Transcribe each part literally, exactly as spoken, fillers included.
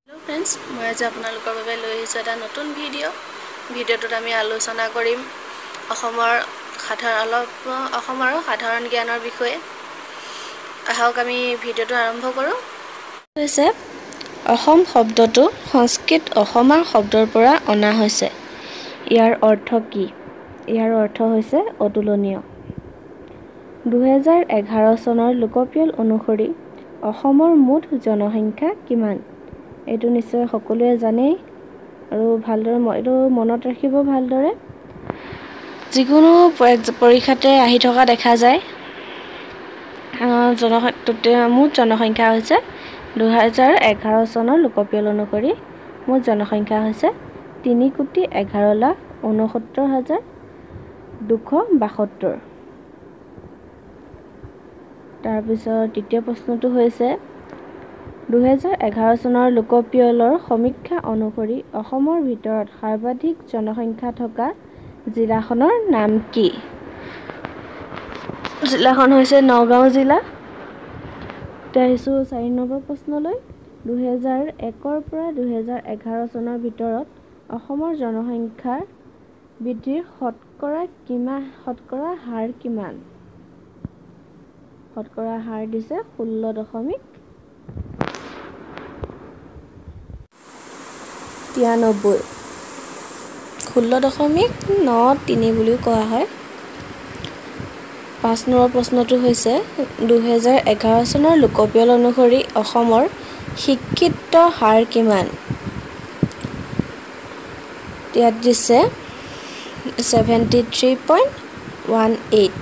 Hello friends, মই আজি আপোনালোকৰ বাবে লৈ আহিছোঁ এটা নতুন ভিডিঅ'। ভিডিঅ'টোত আমি আলোচনা কৰিম অসমৰ সাধাৰণ অলপ অসম আৰু সাধাৰণ জ্ঞানৰ বিষয়ে। আহক আমি ভিডিঅ'টো আৰম্ভ কৰোঁ। হৈছে অসম শব্দটো সংস্কৃত অসমা শব্দৰ পৰা অনা হৈছে। ইয়াৰ অৰ্থ কি? ইয়াৰ অৰ্থ হৈছে অতুলনীয়। দুহেজাৰ এঘাৰ চনৰ লোকপিয়ল অনুসৰি অসমৰ মুঠ জনসংখ্যা কিমান? এইটো নিশ্চয় সকলোৱে জানেই আৰু ভালদৰে এইটো মনত ৰাখিব ভালদৰে। যিকোনো পৰীক্ষাতে আহি থকা দেখা যায়। জনসংখ্যা মুঠ জনসংখ্যা হৈছে দুহেজাৰ এঘাৰ চনৰ লোকপিয়ল অনুসৰি মুঠ জনসংখ্যা হৈছে তিনি কোটি এঘাৰ লাখ ঊনসত্তৰ হাজাৰ দুশ বাসত্তৰ। তাৰপিছত তৃতীয় প্ৰশ্নটো হৈছে দুহেজাৰ এঘাৰ চনৰ লোকপিয়লৰ সমীক্ষা অনুসৰি অসমৰ ভিতৰত সৰ্বাধিক জনসংখ্যা থকা জিলাখনৰ নাম কি? জিলাখন হৈছে নগাঁও জিলা। এতিয়া আহিছোঁ চাৰি নম্বৰ প্ৰশ্নলৈ। দুহেজাৰ একৰ পৰা দুহেজাৰ এঘাৰ চনৰ ভিতৰত অসমৰ জনসংখ্যাৰ বৃদ্ধিৰ শতকৰা কিমান শতকৰা হাৰ কিমান? শতকৰা হাৰ দিছে ষোল্ল দশমিক তিৰানব্বৈ ষোল্ল দশমিক ন তিনি বুলিও কোৱা হয়। পাঁচ নম্বৰ প্ৰশ্নটো হৈছে দুহেজাৰ এঘাৰ চনৰ লোকপিয়ল অনুসৰি অসমৰ শিক্ষিত হাৰ কিমান? ইয়াত দিছে seventy three point one eight.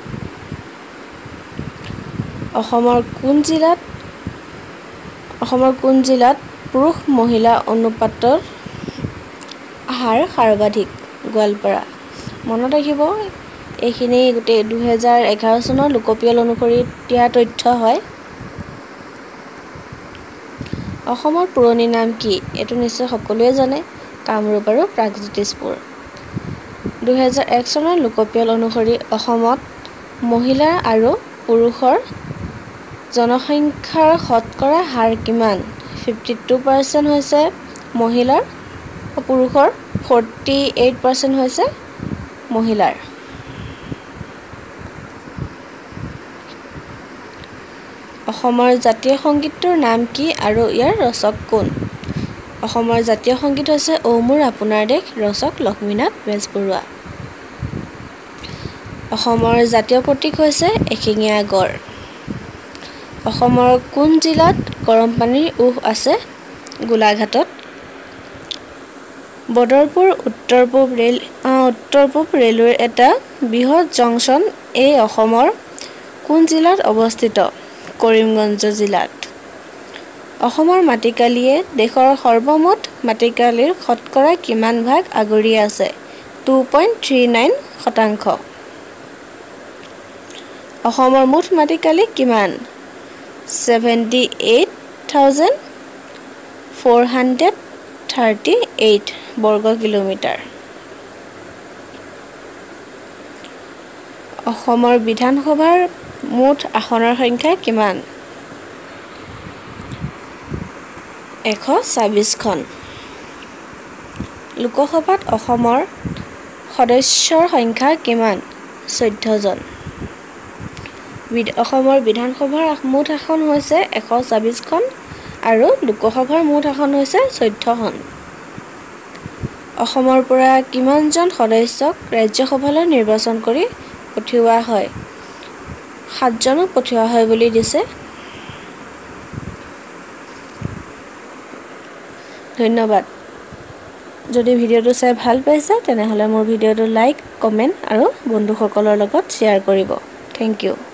অসমৰ কোন জিলাত অসমৰ কোন জিলাত পুৰুষ মহিলা অনুপাতৰ হাৰ সৰ্বাধিক? গোৱালপাৰা। মনত ৰাখিব এইখিনি গোটেই দুহেজাৰ এঘাৰ চনৰ লোকপিয়ল অনুসৰি দিয়া তথ্য হয়। অসমৰ পুৰণি নাম কি? এইটো নিশ্চয় সকলোৱে জানে, কামৰূপ আৰু প্ৰাগজ্যোতিষপুৰ। দুহেজাৰ এক চনৰ লোকপিয়ল অনুসৰি অসমত মহিলা আৰু পুৰুষৰ জনসংখ্যাৰ শতকৰা হাৰ কিমান? ফিফটি টু পাৰ্চেণ্ট হৈছে মহিলাৰ, পুৰুষৰ ফৰ্টি এইট পাৰ্চেণ্ট হৈছে মহিলাৰ। অসমৰ জাতীয় সংগীতটোৰ নাম কি আৰু ইয়াৰ ৰচক কোন? অসমৰ জাতীয় সংগীত হৈছে ঔ মোৰ আপোনাৰ দেশ, ৰচক লক্ষ্মীনাথ বেজবৰুৱা। অসমৰ জাতীয় প্ৰতীক হৈছে এশিঙীয়া গড়। অসমৰ কোন জিলাত গৰম পানীৰ উঁহ আছে? গোলাঘাটত। বদৰপুৰ উত্তৰ পূব ৰেল উত্তৰ পূব ৰেলৱেৰ এটা বৃহৎ জংচন এই অসমৰ কোন জিলাত অৱস্থিত? কৰিমগঞ্জ জিলাত। অসমৰ মাটিকালিয়ে দেশৰ সৰ্বমুঠ মাটিকালিৰ শতকৰা কিমান ভাগ আগুৰি আছে? টু পইণ্ট থ্ৰী নাইন শতাংশ। অসমৰ মুঠ মাটিকালি কিমান? Seventy eight thousand four hundred thirty eight বৰ্গ কিলোমিটাৰ। অসমৰ বিধানসভাৰ মুঠ আসনৰ সংখ্যা কিমান? এশ ছাব্বিছখন। লোকসভাত অসমৰ সদস্যৰ সংখ্যা কিমান? চৈধ্য জন। অসমৰ বিধানসভাৰ মুঠ আসন হৈছে এশ ছাব্বিছখন আৰু লোকসভাৰ মুঠ আসন হৈছে চৈধ্যখন। অসমৰ পৰা কিমানজন সদস্যক ৰাজ্যসভালৈ নিৰ্বাচন কৰি পঠিওৱা হয়? সাতজনক পঠিওৱা হয় বুলি দিছে। ধন্যবাদ। যদি ভিডিঅ'টো চাই ভাল পাইছে তেনেহ'লে মোৰ ভিডিঅ'টো লাইক, কমেণ্ট আৰু বন্ধুসকলৰ লগত শ্বেয়াৰ কৰিব। Thank U.